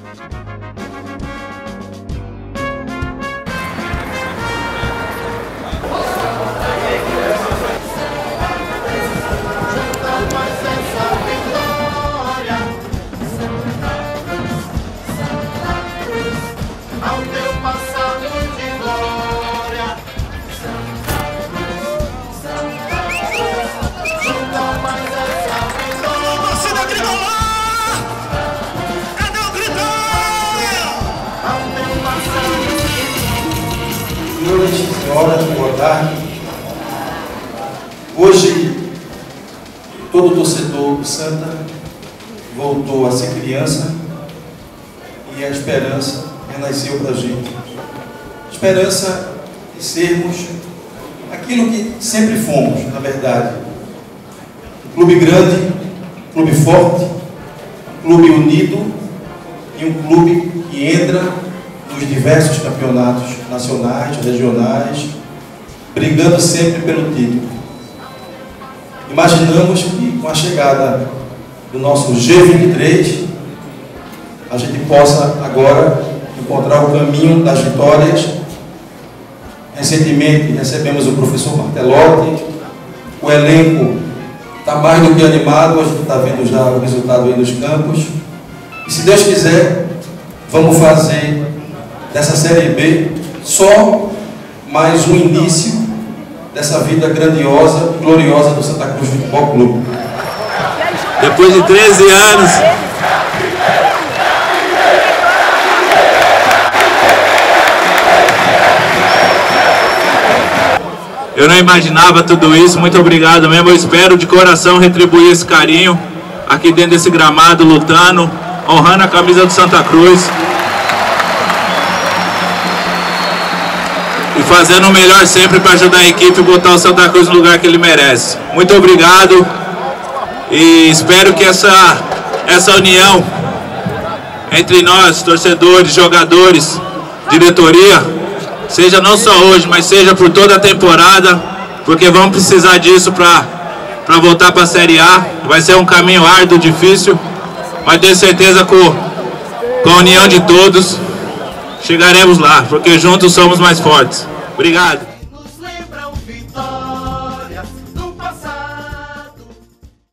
Senhoras e senhores, boa tarde. Hoje, todo torcedor do Santa voltou a ser criança e a esperança renasceu para a gente. Esperança de sermos aquilo que sempre fomos, na verdade. Um clube grande, um clube forte, um clube unido e um clube que entra nos diversos campeonatos nacionais, regionais, brigando sempre pelo título. Imaginamos que com a chegada do nosso G23, a gente possa agora encontrar o caminho das vitórias. Recentemente recebemos o professor Martelotti, o elenco está mais do que animado, a gente está vendo já o resultado aí nos campos. E se Deus quiser, vamos fazer dessa Série B só mais um início dessa vida grandiosa e gloriosa do Santa Cruz Futebol Clube. Depois de 13 anos, eu não imaginava tudo isso. Muito obrigado mesmo. Eu espero de coração retribuir esse carinho aqui dentro desse gramado, lutando, honrando a camisa do Santa Cruz e fazendo o melhor sempre para ajudar a equipe e botar o Santa Cruz no lugar que ele merece. Muito obrigado e espero que essa união entre nós, torcedores, jogadores, diretoria, seja não só hoje, mas seja por toda a temporada, porque vamos precisar disso para voltar para a Série A. Vai ser um caminho árduo, difícil, mas tenho certeza com a união de todos chegaremos lá, porque juntos somos mais fortes. Obrigado.